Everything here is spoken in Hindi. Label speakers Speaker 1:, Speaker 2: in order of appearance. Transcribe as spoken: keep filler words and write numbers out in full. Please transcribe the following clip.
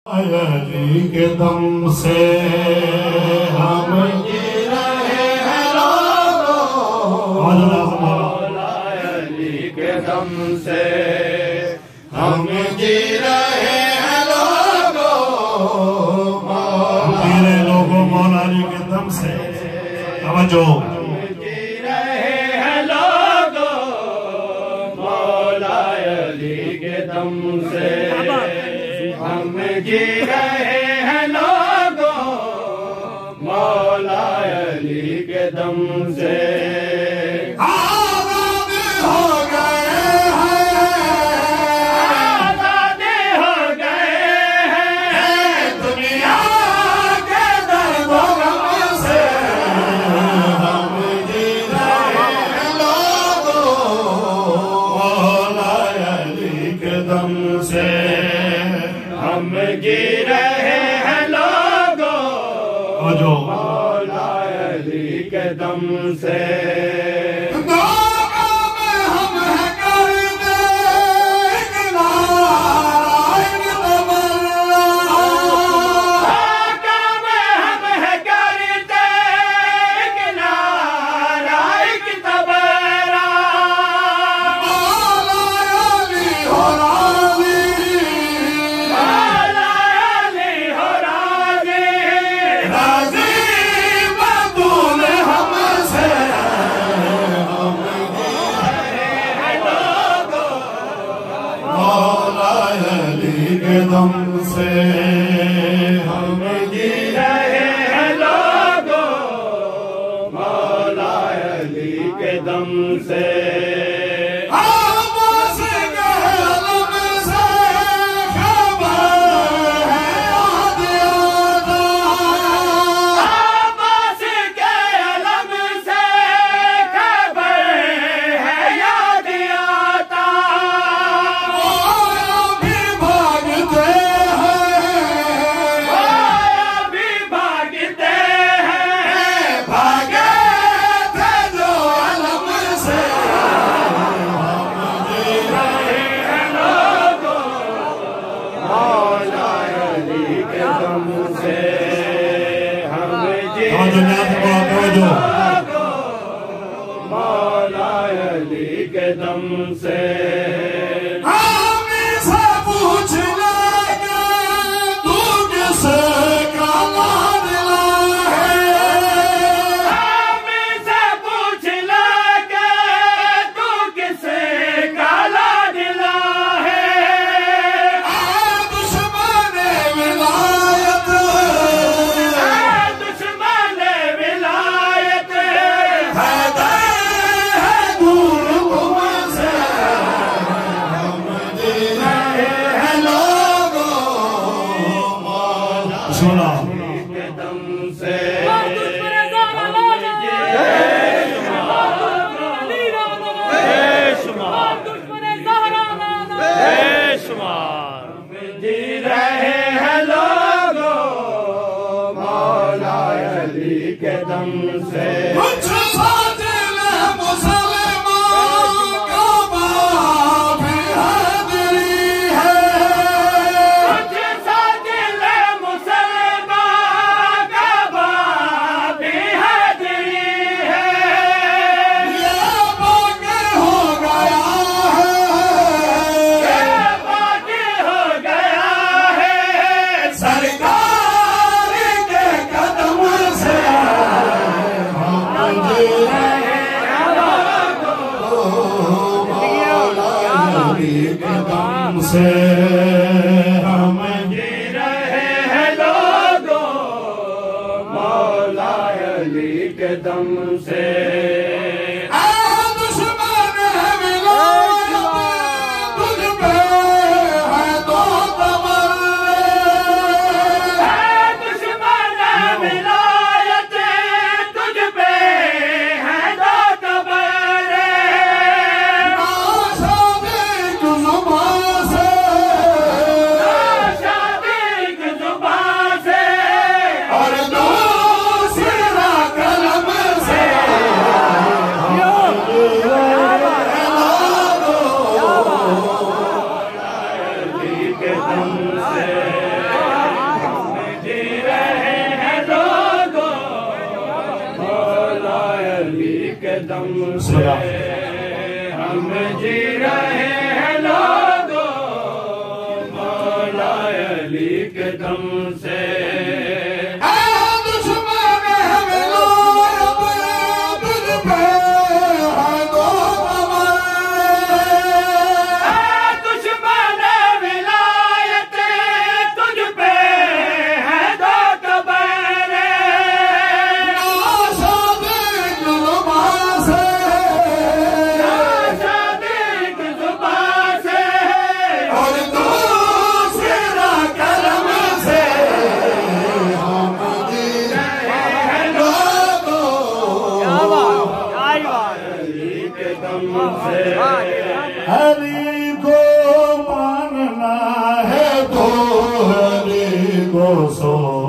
Speaker 1: अली के दम से हम जी रहे हैं लोगों, अली के दम से हम जी रहे हैं लोगों, जी रहे लोगों मौला अली के दम से। समझो
Speaker 2: जी रहे हैं लोगों मौला अली के दम से, हम जी रहे हैं लोगों मौला अली के दम से।
Speaker 1: आज़ाद हो गए हैं,
Speaker 2: आज़ाद हो गए हैं
Speaker 1: दुनिया के दर्दों से, हम जी रहे हैं लोगों मौला अली के दम से।
Speaker 2: हम जी रहे हैं लोगों
Speaker 1: जो
Speaker 2: मौला अली के दम से।
Speaker 1: दम से हम जी
Speaker 2: रहे हैं लोगों मौला अली के दम से। मौला अली के दम से
Speaker 1: हमें से पूछ लेगा तू किसे काला दिला है,
Speaker 2: हमें से पूछ लेगा तू किसे काला दिला है।
Speaker 1: दुश्मन विलायत,
Speaker 2: दुश्मन विलायत
Speaker 1: सुना
Speaker 2: दम से जी रहे हैं लोगों मौला अली के दम से।
Speaker 1: से हम
Speaker 2: जी रहे हैं लोगों मौला अली के दम से।
Speaker 1: और दूसरा कलम से
Speaker 2: दम से हम जी रहे हैं लोगों, मौला अली के दम से।
Speaker 1: हरि को मानना है तो हरि को सो